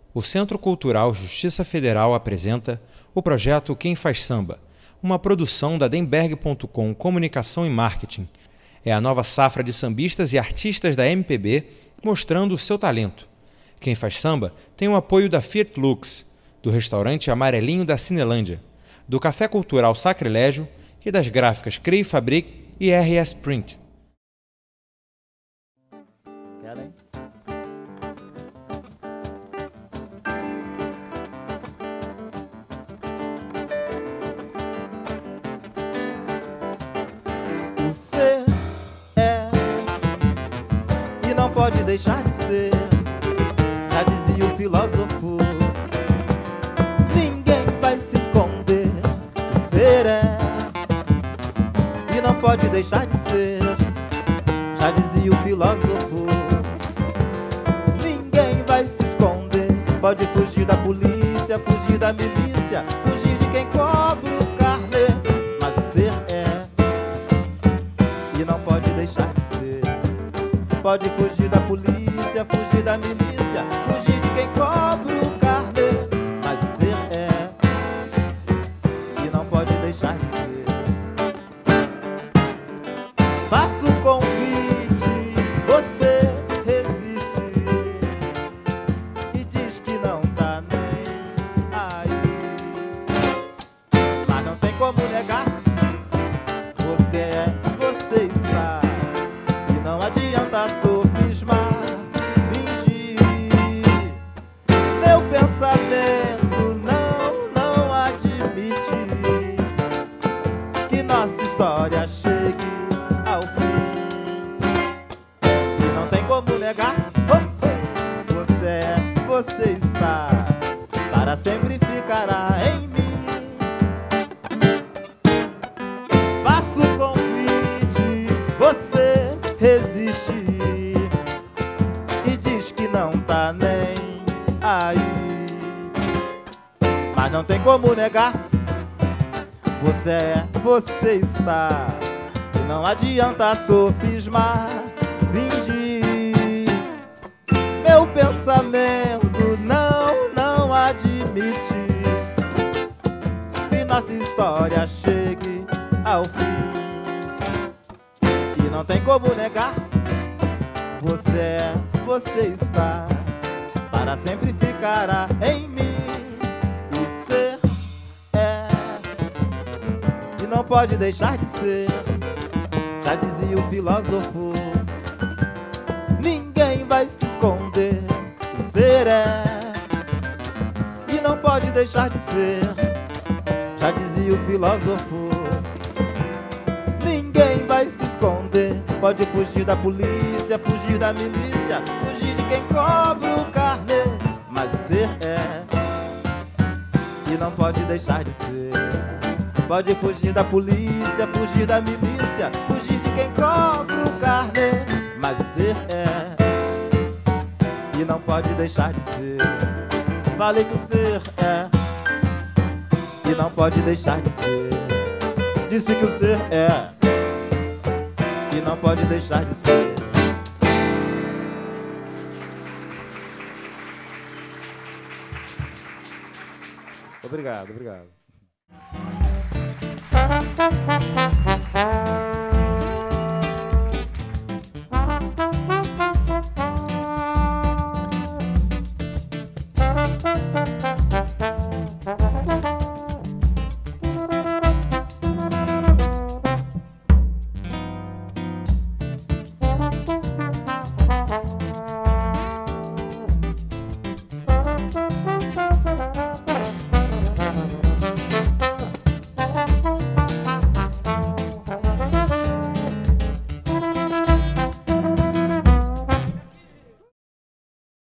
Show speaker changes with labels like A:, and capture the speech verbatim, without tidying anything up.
A: O Centro Cultural Justiça Federal apresenta o projeto Quem Faz Samba, uma produção da Demberg ponto com Comunicação e Marketing. É a nova safra de sambistas e artistas da M P B mostrando o seu talento. Quem Faz Samba tem o apoio da Fiat Lux, do restaurante Amarelinho da Cinelândia, do Café Cultural Sacrilégio e das gráficas Crei Fabric e R S Print.
B: Você é e não pode deixar de ser, já dizia o filósofo. Ninguém vai se esconder. Ser é e não pode deixar de ser, já dizia o filósofo. Ninguém vai se esconder. Pode fugir da polícia, fugir da milícia, fugir de quem cobra o carnê, mas ser é e não pode deixar de ser. Pode fugir da polícia, fugir da milícia, fugir de quem cobra o carnê, mas ser é e não pode deixar de ser. Faço um convite, você resiste e diz que não tá nem aí, mas não tem como negar. Você é, você está, e não adianta sofismar, fingir. Meu pensamento não, não admite que nossa história chegue ao fim, e não tem como negar. Oh, oh. Você é, você está, para sempre ficará em mim. Faço o convite, você resiste e diz que não tá nem aí, mas não tem como negar. Você é, você está, e não adianta sofismar, fingir. Meu pensamento não, não admite que nossa história chegue ao fim, e não tem como negar. Você é, você está, para sempre ficará em mim. O ser é e não pode deixar de ser, já dizia o filósofo. Ninguém vai se esconder. O ser é e não pode deixar de ser, já dizia o filósofo. Ninguém vai se esconder. Pode fugir da polícia, fugir da milícia, fugir de quem cobra o carnê, mas ser é e não pode deixar de ser. Pode fugir da polícia, fugir da milícia, fugir de quem cobra o carnê, mas ser é e não pode deixar de ser. Falei que o ser é e não pode deixar de ser. Disse que o ser é e não pode deixar de ser. Obrigado, obrigado.